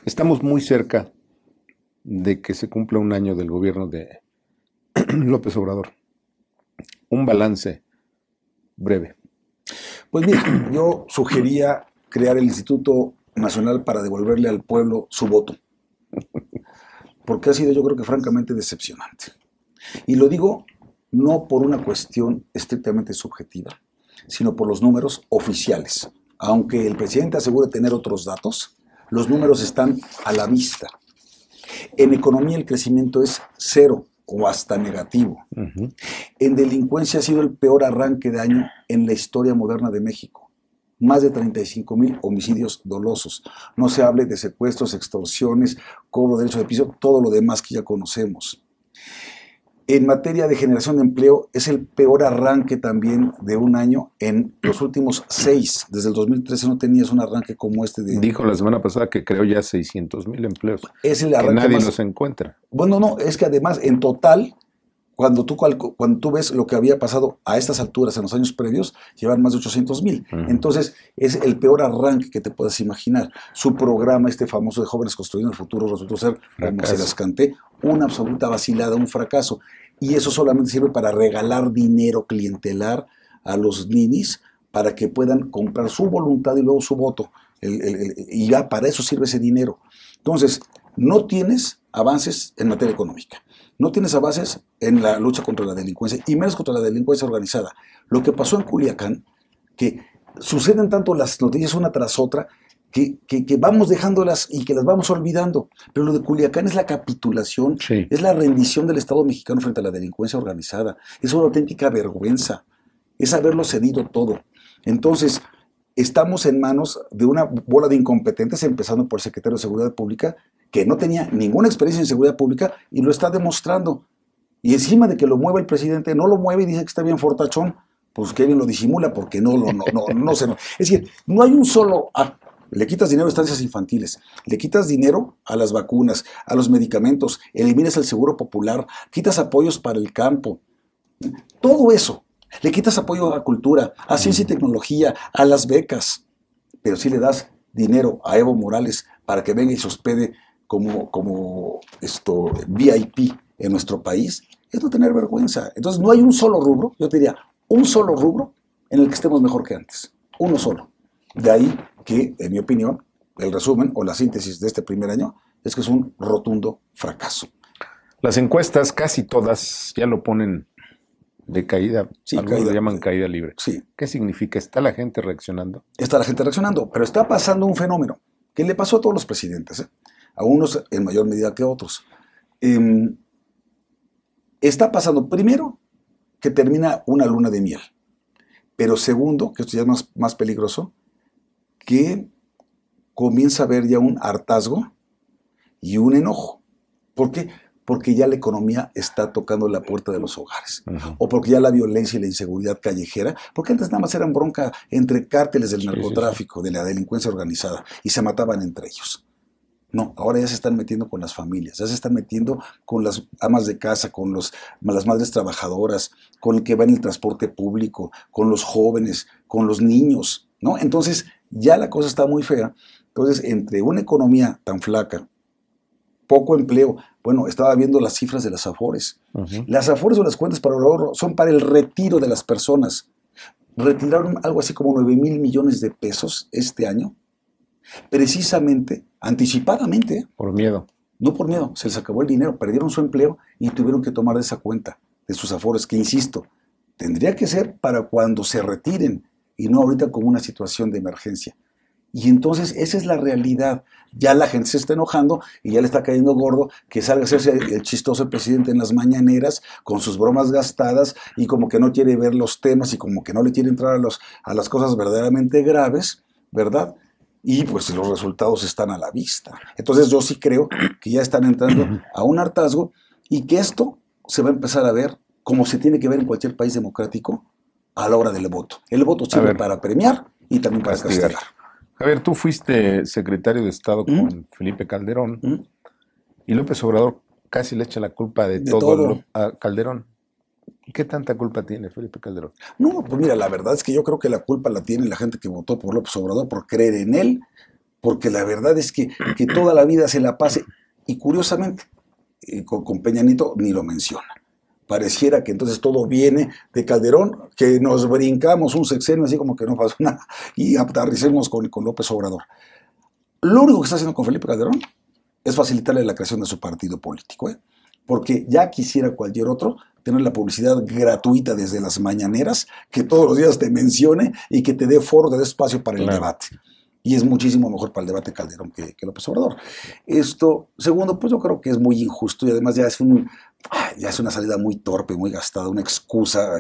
Estamos muy cerca de que se cumpla un año del gobierno de López Obrador. Un balance breve. Pues mira, yo sugería crear el Instituto Nacional para devolverle al pueblo su voto, porque ha sido yo creo que francamente decepcionante. Y lo digo no por una cuestión estrictamente subjetiva, sino por los números oficiales. Aunque el presidente asegure tener otros datos, los números están a la vista. En economía el crecimiento es cero o hasta negativo. En delincuencia ha sido el peor arranque de año en la historia moderna de México. Más de 35,000 homicidios dolosos. No se hable de secuestros, extorsiones, cobro de derecho de piso, todo lo demás que ya conocemos. En materia de generación de empleo, es el peor arranque también de un año en los últimos 6. Desde el 2013 no tenías un arranque como este. Dijo la semana pasada que creó ya 600,000 empleos. Es el que arranque nadie más... los encuentra. Bueno, no, es que además en total, cuando tú ves lo que había pasado a estas alturas en los años previos, llevan más de 800,000. Entonces, es el peor arranque que te puedas imaginar. Su programa, este famoso de Jóvenes Construyendo el Futuro, resultó ser, como se las canté, una absoluta vacilada, un fracaso. Y eso solamente sirve para regalar dinero clientelar a los ninis para que puedan comprar su voluntad y luego su voto. Y ya para eso sirve ese dinero. Entonces, no tienes avances en materia económica. No tienes avances en la lucha contra la delincuencia y menos contra la delincuencia organizada. Lo que pasó en Culiacán, que suceden tanto las noticias una tras otra, que vamos dejándolas y que las vamos olvidando. Pero lo de Culiacán es la capitulación, Sí. es la rendición del Estado mexicano frente a la delincuencia organizada. Es una auténtica vergüenza. Es haberlo cedido todo. Entonces, estamos en manos de una bola de incompetentes, empezando por el secretario de Seguridad Pública, que no tenía ninguna experiencia en seguridad pública y lo está demostrando. Y encima de que lo mueve el presidente, no lo mueve y dice que está bien fortachón, pues que bien lo disimula porque no se... Es decir, no hay un solo... le quitas dinero a estancias infantiles, le quitas dinero a las vacunas, a los medicamentos, eliminas el seguro popular, quitas apoyos para el campo. Todo eso. Le quitas apoyo a cultura, a ciencia y tecnología, a las becas. Pero si le das dinero a Evo Morales para que venga y se hospede como VIP en nuestro país, es no tener vergüenza. Entonces no hay un solo rubro, yo te diría, un solo rubro en el que estemos mejor que antes. Uno solo. De ahí que, en mi opinión, el resumen o la síntesis de este primer año es que es un rotundo fracaso. Las encuestas, casi todas, ya lo ponen de caída. Sí, algunos lo llaman caída libre. Sí. ¿Qué significa? ¿Está la gente reaccionando? Está la gente reaccionando, pero está pasando un fenómeno que le pasó a todos los presidentes, a unos en mayor medida que a otros. Está pasando, primero, que termina una luna de miel, pero segundo, que esto ya es más peligroso, que comienza a haber ya un hartazgo y un enojo. ¿Por qué? Porque ya la economía está tocando la puerta de los hogares. O porque ya la violencia y la inseguridad callejera, porque antes nada más eran bronca entre cárteles del narcotráfico, de la delincuencia organizada, y se mataban entre ellos. No, ahora ya se están metiendo con las familias, ya se están metiendo con las amas de casa, con las madres trabajadoras, con el que va en el transporte público, con los jóvenes, con los niños, ¿no? Entonces, ya la cosa está muy fea. Entonces, entre una economía tan flaca, poco empleo, bueno, estaba viendo las cifras de las Afores. Las Afores o las cuentas para el ahorro son para el retiro de las personas. Retiraron algo así como 9,000 millones de pesos este año, precisamente, anticipadamente. Por miedo. No por miedo, se les acabó el dinero, perdieron su empleo y tuvieron que tomar de esa cuenta, de sus Afores, que insisto, tendría que ser para cuando se retiren y no ahorita como una situación de emergencia. Y entonces esa es la realidad. Ya la gente se está enojando y ya le está cayendo gordo que salga a hacerse el chistoso presidente en las mañaneras con sus bromas gastadas y como que no quiere ver los temas y como que no le quiere entrar a las cosas verdaderamente graves, ¿verdad? Y pues los resultados están a la vista. Entonces yo sí creo que ya están entrando a un hartazgo y que esto se va a empezar a ver como se tiene que ver en cualquier país democrático a la hora del voto. El voto sirve para premiar y también para castigar. Javier, tú fuiste secretario de Estado con Felipe Calderón y López Obrador casi le echa la culpa de todo a Calderón. ¿Qué tanta culpa tiene Felipe Calderón? No, pues mira, la verdad es que yo creo que la culpa la tiene la gente que votó por López Obrador por creer en él, porque la verdad es que toda la vida se la pase, y curiosamente, con Peña Nieto ni lo menciona. Pareciera que entonces todo viene de Calderón, que nos brincamos un sexenio así como que no pasó nada, y aterricemos con López Obrador. Lo único que está haciendo con Felipe Calderón es facilitarle la creación de su partido político, porque ya quisiera cualquier otro tener la publicidad gratuita desde las mañaneras, que todos los días te mencione y que te dé foro, te dé espacio para el debate. Y es muchísimo mejor para el debate Calderón que López Obrador. Segundo, pues yo creo que es muy injusto y además ya es una salida muy torpe, muy gastada, una excusa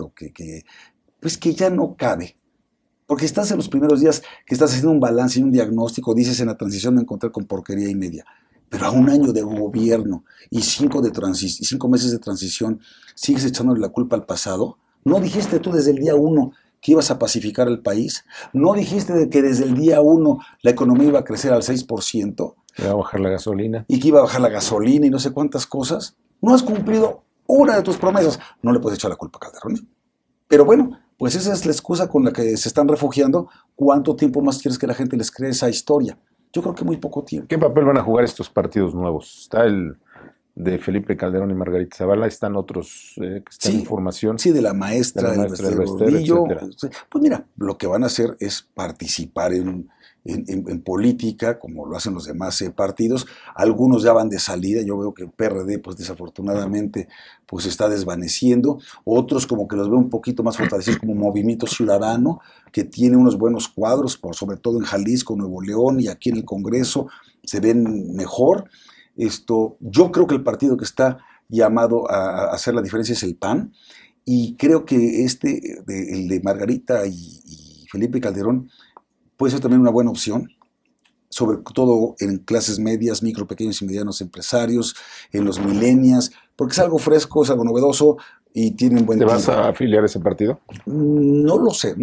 que ya no cabe. Porque estás en los primeros días que estás haciendo un balance y un diagnóstico, dices en la transición me encontré con porquería y media. Pero a un año de gobierno y 5 meses de transición, ¿sigues echándole la culpa al pasado? ¿No dijiste tú desde el día 1 que ibas a pacificar el país? ¿No dijiste que desde el día 1 la economía iba a crecer al 6%? Que iba a bajar la gasolina. Y que iba a bajar la gasolina y no sé cuántas cosas. No has cumplido una de tus promesas. No le puedes echar la culpa a Calderón. Pero bueno, pues esa es la excusa con la que se están refugiando. ¿Cuánto tiempo más quieres que la gente les cree esa historia? Yo creo que muy poco tiempo. ¿Qué papel van a jugar estos partidos nuevos? Está el de Felipe Calderón y Margarita Zavala, están otros que están en formación. Sí, de la maestra, del Gordillo. Pues mira, lo que van a hacer es participar en política, como lo hacen los demás partidos. Algunos ya van de salida, yo veo que el PRD, pues desafortunadamente, pues se está desvaneciendo. Otros como que los veo un poquito más fortalecidos, como Movimiento Ciudadano, que tiene unos buenos cuadros, sobre todo en Jalisco, Nuevo León y aquí en el Congreso, se ven mejor. Yo creo que el partido que está llamado a hacer la diferencia es el PAN, y creo que el de Margarita y Felipe Calderón puede ser también una buena opción, sobre todo en clases medias, micro, pequeños y medianos empresarios, en los millennials, porque es algo fresco, es algo novedoso y tienen buen tiempo. ¿Te vas a afiliar a ese partido? No lo sé.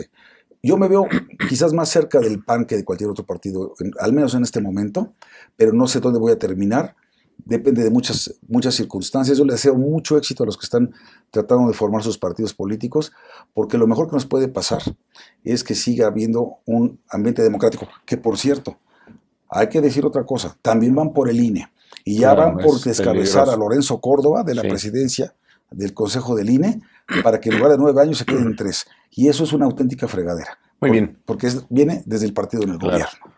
Yo me veo quizás más cerca del PAN que de cualquier otro partido, al menos en este momento, pero no sé dónde voy a terminar. Depende de muchas circunstancias. Yo le deseo mucho éxito a los que están tratando de formar sus partidos políticos, porque lo mejor que nos puede pasar es que siga habiendo un ambiente democrático, que por cierto, hay que decir otra cosa, también van por el INE, y ya van por descabezar a Lorenzo Córdoba de la presidencia del Consejo del INE, para que en lugar de 9 años se queden 3. Y eso es una auténtica fregadera. Muy bien. Porque viene desde el partido en el gobierno.